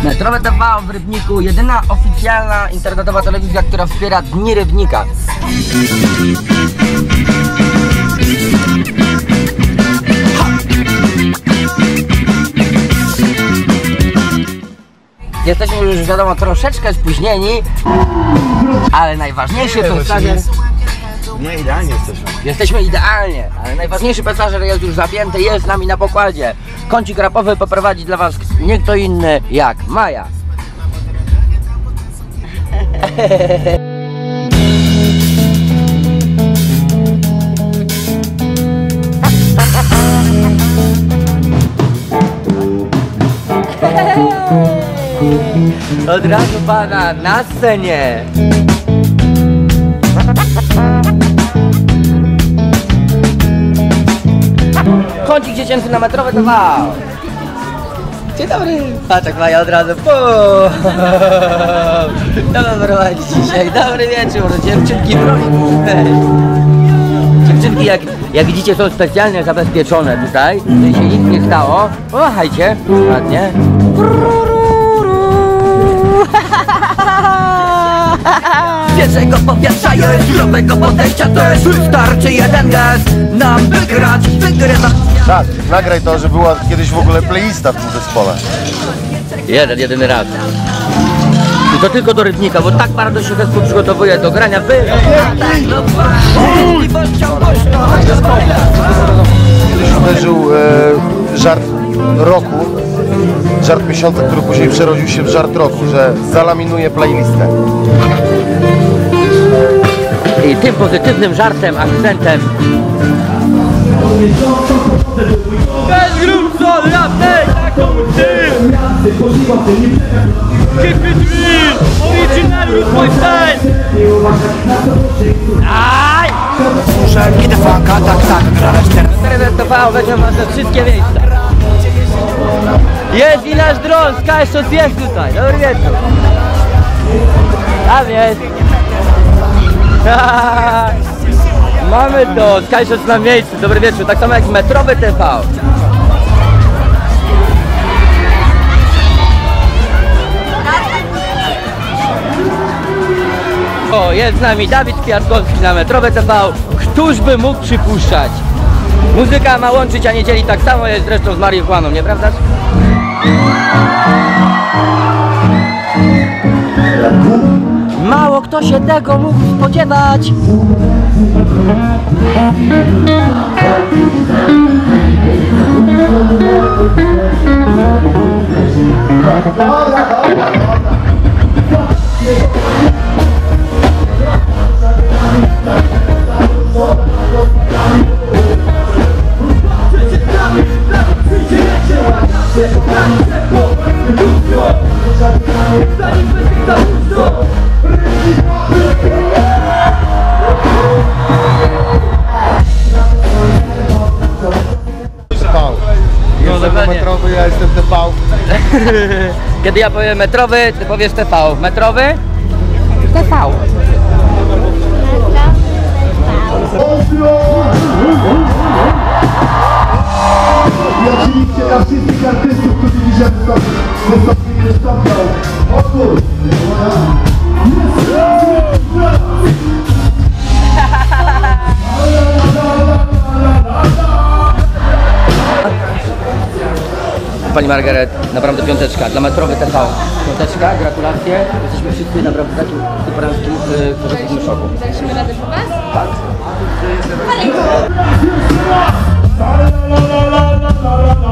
Metrowe TV w Rybniku, jedyna oficjalna internetowa telewizja, która wspiera Dni Rybnika. Jesteśmy już, wiadomo, troszeczkę spóźnieni, ale najważniejszy pasażer... Nie, idealnie jesteśmy. Jesteśmy idealnie, ale najważniejszy pasażer jest już zapięty, jest z nami na pokładzie. Kącik rapowy poprowadzi dla was nie kto inny jak Maja. Od razu pana na scenie. Kącik dziecięcy na Metrowe TV. Dzień dobry. Patrz jak Maja od razu. Dobra, prowadzi dzisiaj. Dobry wieczór. Dziewczynki Dziewczynki jak widzicie są specjalnie zabezpieczone tutaj, żeby się nic nie stało. Pomachajcie. Ładnie. Świeżego powietrza jest, zdrowego podejścia też. Wystarczy jeden gest nam wygrać, wygrywa. Tak, nagraj to, że była kiedyś w ogóle playlista w tym zespole. Jedyny raz. I to tylko do Rybnika, bo tak bardzo się zespół przygotowuje do grania w... Kiedyś uderzył żart roku, żart miesiąca, który później przerodził się w żart roku, że zalaminuje playlistę. I tym pozytywnym żartem, akcentem bez grup sol, rapnej, taką ty! Keep it real, original root my style! Aj! Muszę kiedy faka, tak, grać teraz. TV weźmie was na wszystkie miejsca. Jest i nasz dron, Skyshot jest tutaj, dobry wieczór. Tam jest. Mamy to, Skyshot na miejscu, dobry wieczór, tak samo jak Metrowe TV. O, jest z nami Dawid Kwiatkowski na Metrowe TV. Któż by mógł przypuszczać? Muzyka ma łączyć, a nie dzielić, tak samo jest zresztą z marihuaną, nieprawdaż? Mało kto się tego mógł spodziewać. Jestem metrowy, ja jestem TV. Kiedy ja powiem metrowy, ty powiesz TV. Metrowy? TV. I oczywiście dla wszystkich artystów, którzy dzisiaj wystąpią. Otwórz! Pani Margaret, naprawdę piąteczka dla Metrowe TV. Piąteczka, gratulacje. Jesteśmy wszyscy naprawdę takim superanckim pozytywnym szoku. Daliśmy radę po was? Tak.